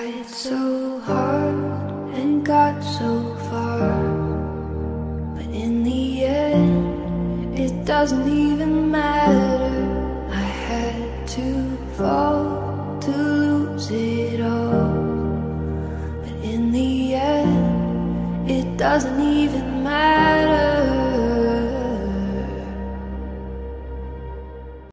tried so hard and got so far, but in the end it doesn't even matter. I had to fall to lose it all, but in the end it doesn't even matter.